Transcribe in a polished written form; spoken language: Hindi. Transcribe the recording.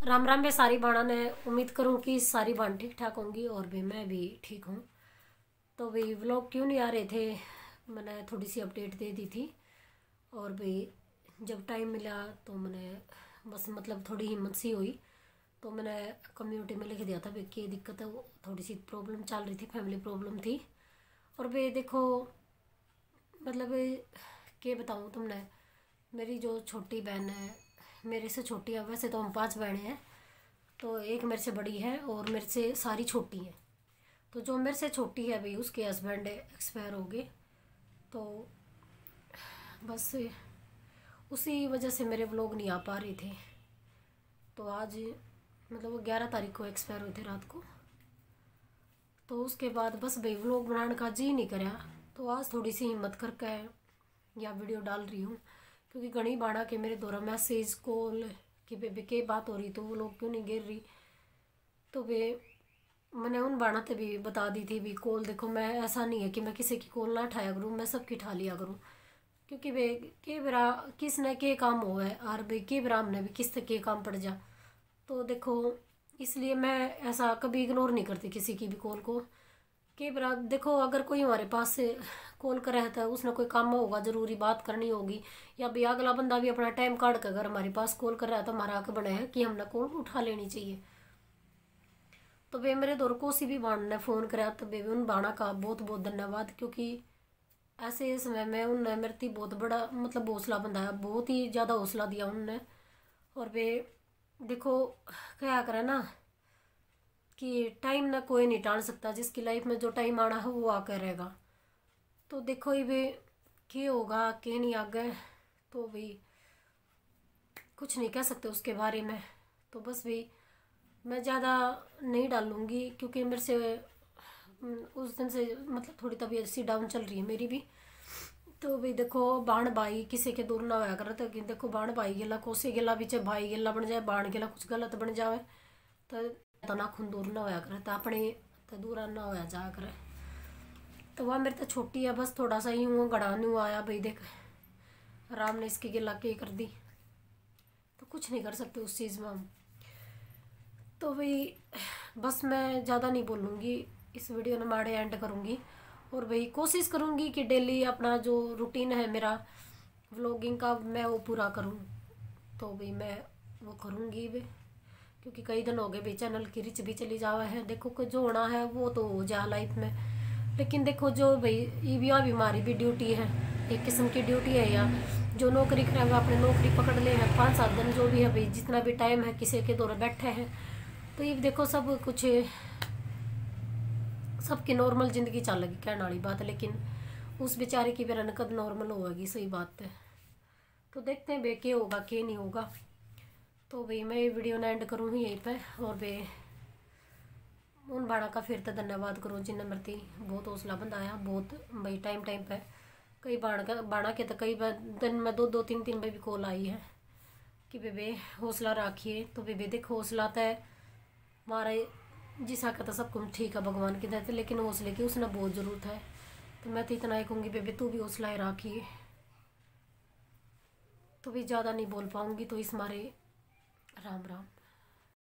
राम राम बे सारी बाणा ने। उम्मीद करूँ कि सारी बाण ठीक ठाक होंगी और भी मैं भी ठीक हूँ। तो भाई व्लॉग क्यों नहीं आ रहे थे, मैंने थोड़ी सी अपडेट दे दी थी। और भाई जब टाइम मिला तो मैंने बस मतलब थोड़ी हिम्मत सी हुई तो मैंने कम्युनिटी में लिख दिया था भाई क्या दिक्कत है। वो थोड़ी सी प्रॉब्लम चल रही थी, फैमिली प्रॉब्लम थी। और भाई देखो मतलब क्या बताऊँ तुमने, मेरी जो छोटी बहन है, मेरे से छोटी है, वैसे तो हम 5 बहनें हैं। तो एक मेरे से बड़ी है और मेरे से सारी छोटी है। तो जो मेरे से छोटी है भाई उसके हस्बैंड एक्सपायर हो गए। तो बस उसी वजह से मेरे व्लॉग नहीं आ पा रहे थे। तो आज मतलब वो 11 तारीख को एक्सपायर हुए थे रात को। तो उसके बाद बस भाई व्लॉग बनाने का जी नहीं करा। तो आज थोड़ी सी हिम्मत करके या वीडियो डाल रही हूँ, क्योंकि घनी बाणा के मेरे द्वारा मैसेज कॉल कि बेबे के बात हो रही तो वो लोग क्यों नहीं गिर रही। तो वे मैंने उन बाणा ते भी बता दी थी भी कॉल देखो, मैं ऐसा नहीं है कि मैं किसी की कॉल ना उठाया करूँ, मैं सबकी उठा लिया करूँ। क्योंकि वे के बरा किस ने के काम हो है और भाई के बरा हमने भी किस तक के काम पड़ जा। तो देखो इसलिए मैं ऐसा कभी इग्नोर नहीं करती किसी की भी कॉल को। के बरा देखो अगर कोई हमारे पास से कॉल कर रहा था, उसने कोई काम होगा, ज़रूरी बात करनी होगी, या भाई अगला बंदा भी अपना टाइम काट कर अगर हमारे पास कॉल कर रहा है तो हमारा हक बना है कि हमने कॉल उठा लेनी चाहिए। तो वे मेरे दौर को सी भी बाण ने फ़ोन कराया तो वे उन बाणा का बहुत बहुत धन्यवाद, क्योंकि ऐसे समय में उनने मेरे ती बहुत बड़ा मतलब हौसला बंधाया, बहुत ही ज़्यादा हौसला दिया उनने। और वे देखो क्या करे ना कि टाइम ना कोई नहीं टाल सकता, जिसकी लाइफ में जो टाइम आना है वो आकर रहेगा। तो देखो ये वे क्या होगा क्या नहीं आगे, तो भाई कुछ नहीं कह सकते उसके बारे में। तो बस भी मैं ज़्यादा नहीं डालूँगी, क्योंकि मेरे से उस दिन से मतलब थोड़ी तबीयत सी डाउन चल रही है मेरी भी। तो भी देखो बाण भाई किसी के दूर ना होया करे, तो कि देखो बाण भाई गेला कोसी गेला बीचे भाई गेला बन जाए, बाण गेला कुछ गलत बन जावे तो नाखून दूर ना होया करे, तो अपने तो दूर ना होया जा करे। तो वह मेरे तो छोटी है, बस थोड़ा सा ही हूँ गड़ा नहीं आया भाई देख राम ने इसकी गिला के कर दी, तो कुछ नहीं कर सकते उस चीज़ में हम। तो भाई बस मैं ज़्यादा नहीं बोलूँगी, इस वीडियो ने माड़े एंड करूँगी। और भाई कोशिश करूँगी कि डेली अपना जो रूटीन है मेरा व्लॉगिंग का मैं वो पूरा करूँ। तो भाई मैं वो करूँगी भी, क्योंकि कई दिन हो गए भाई चैनल की रिच भी चली जावा है। देखो कि जो होना है वो तो हो जा लाइफ में, लेकिन देखो जो भाई ये भी हमारी भी ड्यूटी है, एक किस्म की ड्यूटी है। या जो नौकरी करे वो अपने नौकरी पकड़ ले है 5-7 दिन जो भी है भाई, जितना भी टाइम है किसी के दौरे बैठे हैं। तो ये देखो सब कुछ सबकी नॉर्मल ज़िंदगी चल लगी कहने वाली बात है, लेकिन उस बेचारे की बेरा नकद नॉर्मल होगी, सही बात है। तो देखते हैं बे क्या होगा क्या नहीं होगा। तो भाई मैं ये वीडियो ना एंड करूँगी यहीं पे। और बे उन बाड़ा का फिर तो धन्यवाद करो जिन्हें मेरे बहुत हौसला बंधाया, बहुत भाई टाइम टाइम पे कई बाणा के तो कई दिन में 2-2 3 3 पे भी कॉल आई है कि बेबे हौसला रखिए। तो बेबे देखो हौसला तो हमारा जिसा का तो सब कुछ ठीक है भगवान की दया, लेकिन हौसले की उसने बहुत ज़रूरत है। तो मैं तो इतना ही कहूँगी बेबे तू भी हौसला ही रखिए। तो भी ज़्यादा नहीं बोल पाऊँगी, तो इस मारे राम राम।